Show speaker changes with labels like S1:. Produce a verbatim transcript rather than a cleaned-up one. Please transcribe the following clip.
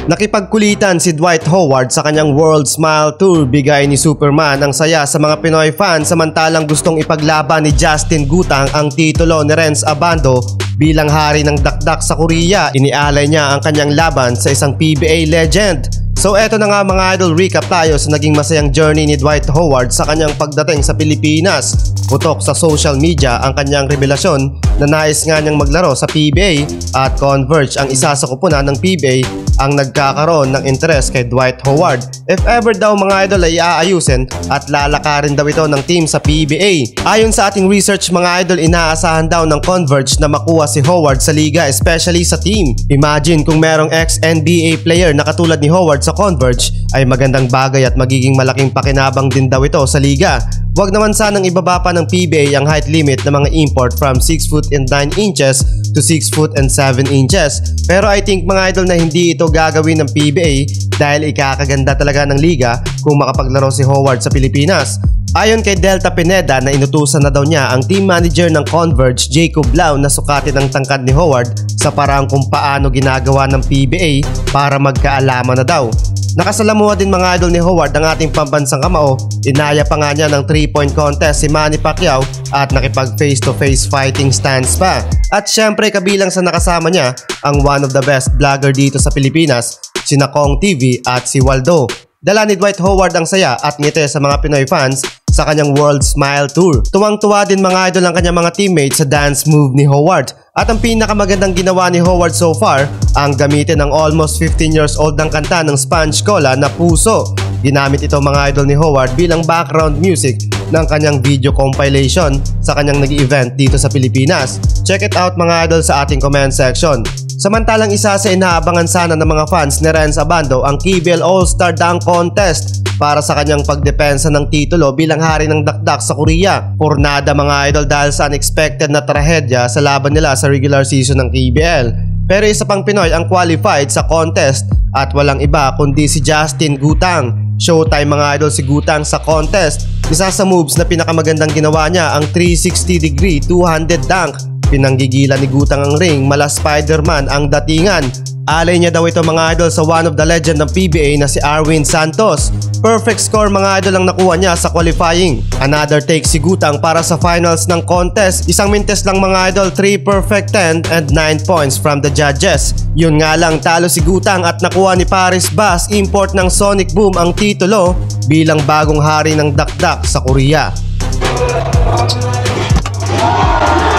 S1: Nakipagkulitan si Dwight Howard sa kanyang World Smile Tour. Bigay ni Superman ang saya sa mga Pinoy fans samantalang gustong ipaglaban ni Justin Gutang ang titulo ni Renz Abando bilang hari ng dakdak sa Korea. Inialay niya ang kanyang laban sa isang P B A legend. So eto na nga mga idol, recap tayo sa naging masayang journey ni Dwight Howard sa kanyang pagdating sa Pilipinas. Putok sa social media ang kanyang revelasyon na nais nga niyang maglaro sa P B A at Converge, ang isa sa kupunan ng P B A ang nagkakaroon ng interes kay Dwight Howard. If ever daw mga idol ay aayusin at lalakarin daw ito ng team sa P B A. Ayon sa ating research mga idol, inaasahan daw ng Converge na makuha si Howard sa liga, especially sa team. Imagine kung merong ex-N B A player na katulad ni Howard sa Converge, ay magandang bagay at magiging malaking pakinabang din daw ito sa liga. Huwag naman sanang ibaba pa ng P B A ang height limit ng mga import from six foot and nine inches to six foot and seven inches. Pero I think mga idol na hindi ito gagawin ng P B A dahil ikakaganda talaga ng liga kung makapaglaro si Howard sa Pilipinas. Ayon kay Delta Pineda na inutusan na daw niya ang team manager ng Converge, Jacob Lau, na sukatin ang tangkad ni Howard sa parang kung paano ginagawa ng P B A para magkaalaman na daw. Nakasalamuha din mga idol ni Howard ang ating pambansang kamao. Inaya pa nga niya ng three point contest si Manny Pacquiao at nakipag face to face fighting stance pa. At syempre kabilang sa nakasama niya ang one of the best vlogger dito sa Pilipinas, sina Kong T V at si Waldo. Dala ni Dwight Howard ang saya at ngiti sa mga Pinoy fans sa kanyang World Smile Tour. Tuwang-tuwa din mga idol ang kanyang mga teammates sa dance move ni Howard. At ang pinakamagandang ginawa ni Howard so far, ang gamitin ng almost fifteen years old ng kanta ng Sponge Cola na Puso. Ginamit ito mga idol ni Howard bilang background music ng kanyang video compilation sa kanyang nag-event dito sa Pilipinas. Check it out mga idol sa ating comment section. Samantalang isa sa inaabangan sana ng mga fans ni Renz Abando ang K B L All-Star Dunk Contest para sa kanyang pagdepensa ng titulo bilang hari ng dakdak sa Korea. Pornada mga idol dahil sa unexpected na trahedya sa laban nila sa regular season ng K B L. Pero isa pang Pinoy ang qualified sa contest at walang iba kundi si Justin Gutang. Showtime mga idol si Gutang sa contest. Isa sa moves na pinakamagandang ginawa niya ang three sixty degree two-handed dunk. Pinanggigilan ni Gutang ang ring, mala Spider-Man ang datingan. Alay niya daw ito mga idol sa one of the legend ng P B A na si Arwin Santos. Perfect score mga idol ang nakuha niya sa qualifying. Another take si Gutang para sa finals ng contest. Isang mintes lang mga idol, three perfect ten and nine points from the judges. Yun nga lang, talo si Gutang at nakuha ni Paris Bass, import ng Sonic Boom, ang titulo bilang bagong hari ng dakdak sa Korea.